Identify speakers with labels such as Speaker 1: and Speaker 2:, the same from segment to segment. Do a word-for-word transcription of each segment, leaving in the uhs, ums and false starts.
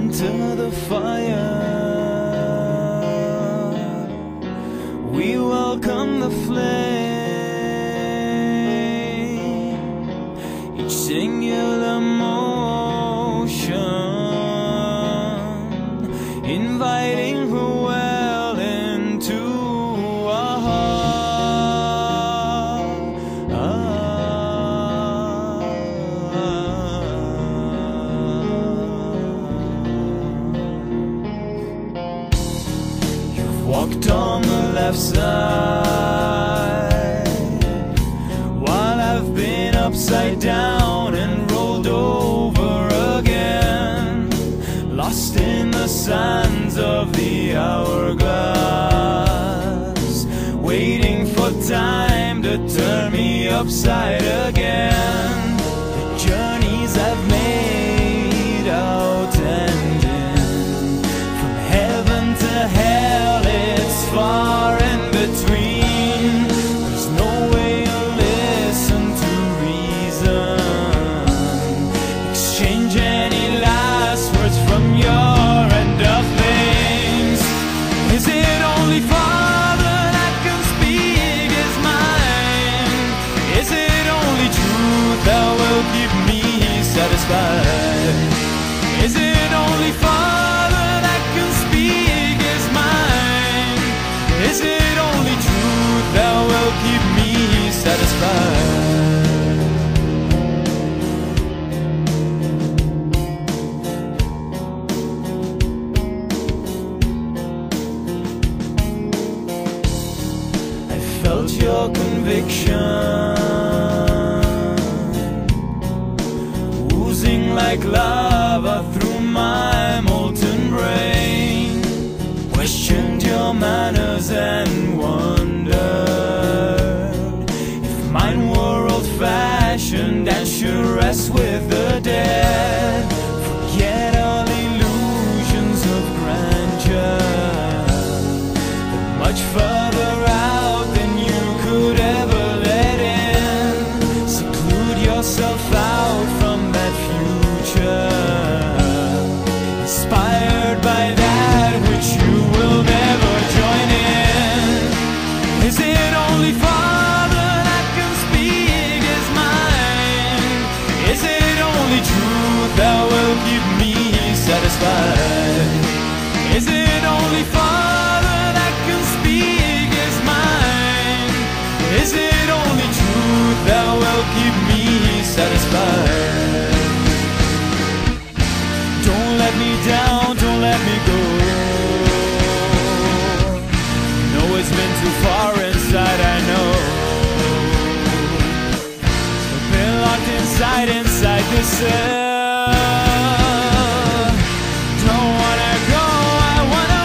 Speaker 1: into the fire. We welcome the flame, each singular motion, inviting her well into our heart. You've walked on the left side, while I've been upside down and rolled over again, lost in the sands of the hourglass, waiting for time to turn me upside again. The journeys I've made out and in, from heaven to hell, it's far in between. There's no way to listen to reason, exchange any last words from your end of things. Is it only Father that can speak his mind? Is it only truth that will keep me satisfied? Is it only Father that can speak his mind? Is it only truth that will keep me satisfied? I felt your conviction oozing like lava through my molten brain, questioned your manners and wondered if mine were old-fashioned and should rest with the dead. Forget all illusions of grandeur, they're much further out than you could ever let in. Seclude yourself out from that future, inspired by that which you will never join in. Is it only Father that can speak his mind? Is it only truth that will keep me satisfied? Is it only Father that can speak his mind? Is it only truth that will keep me satisfied? Don't let me down, don't let me go. No, it's been too far inside, I know. I've been locked inside, inside this cell. Don't wanna go, I wanna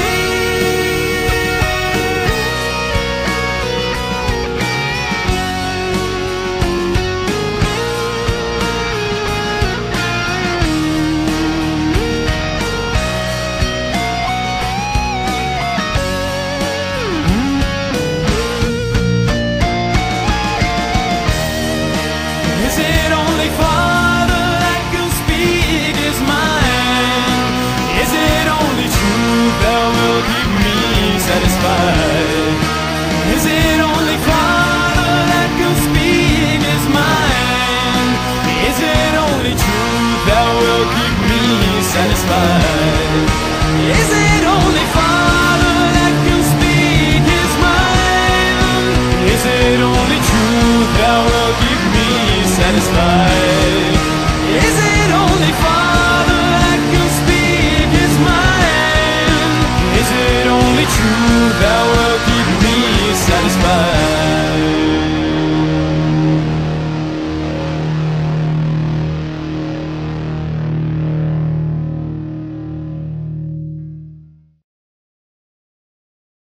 Speaker 1: Is it only Father that can speak his mind? Is it only truth that will keep me satisfied? Is it only Father that can speak his mind? Is it only truth that will keep me satisfied? Is it only Father that can speak his mind? Is it only truth that will keep me satisfied?